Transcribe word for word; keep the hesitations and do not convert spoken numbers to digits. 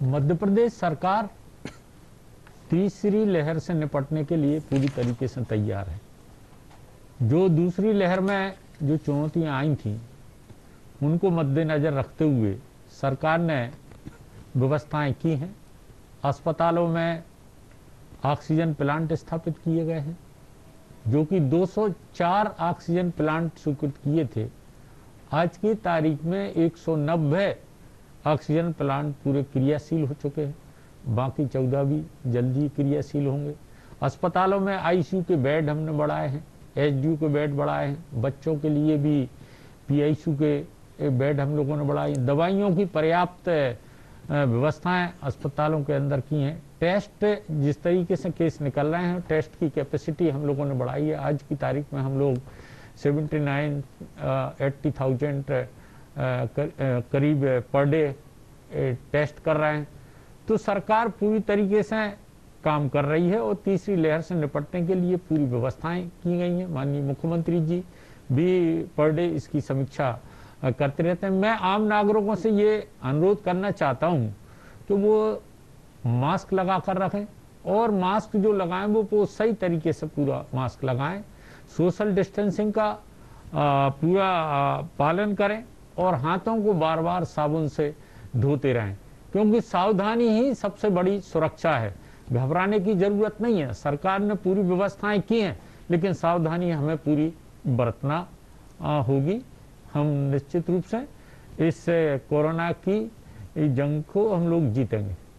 मध्य प्रदेश सरकार तीसरी लहर से निपटने के लिए पूरी तरीके से तैयार है। जो दूसरी लहर में जो चुनौतियां आई थी उनको मद्देनजर रखते हुए सरकार ने व्यवस्थाएं की हैं। अस्पतालों में ऑक्सीजन प्लांट स्थापित किए गए हैं, जो कि दो सौ चार ऑक्सीजन प्लांट स्वीकृत किए थे। आज की तारीख में एक सौ नब्बे ऑक्सीजन प्लांट पूरे क्रियाशील हो चुके हैं, बाकी चौदह भी जल्दी क्रियाशील होंगे। अस्पतालों में आईसीयू के बेड हमने बढ़ाए हैं, एचडीयू के बेड बढ़ाए हैं, बच्चों के लिए भी पीआईसीयू के बेड हम लोगों ने बढ़ाए। दवाइयों की पर्याप्त व्यवस्थाएं अस्पतालों के अंदर की हैं। टेस्ट जिस तरीके से केस निकल रहे हैं, टेस्ट की कैपेसिटी हम लोगों ने बढ़ाई है। आज की तारीख में हम लोग सेवेंटी नाइन एट्टी थाउजेंड करीब पर डे टेस्ट कर रहे हैं। तो सरकार पूरी तरीके से काम कर रही है और तीसरी लहर से निपटने के लिए पूरी व्यवस्थाएं की गई हैं। माननीय मुख्यमंत्री जी भी पर डे इसकी समीक्षा करते रहते हैं। मैं आम नागरिकों से ये अनुरोध करना चाहता हूं कि वो मास्क लगा कर रखें और मास्क जो लगाएं वो, वो सही तरीके से पूरा मास्क लगाएं, सोशल डिस्टेंसिंग का आ, पूरा आ, पालन करें और हाथों को बार बार साबुन से धोते रहें, क्योंकि सावधानी ही सबसे बड़ी सुरक्षा है। घबराने की जरूरत नहीं है। सरकार ने पूरी व्यवस्थाएं की हैं, लेकिन सावधानी हमें पूरी बरतना होगी। हम निश्चित रूप से इस कोरोना की जंग को हम लोग जीतेंगे।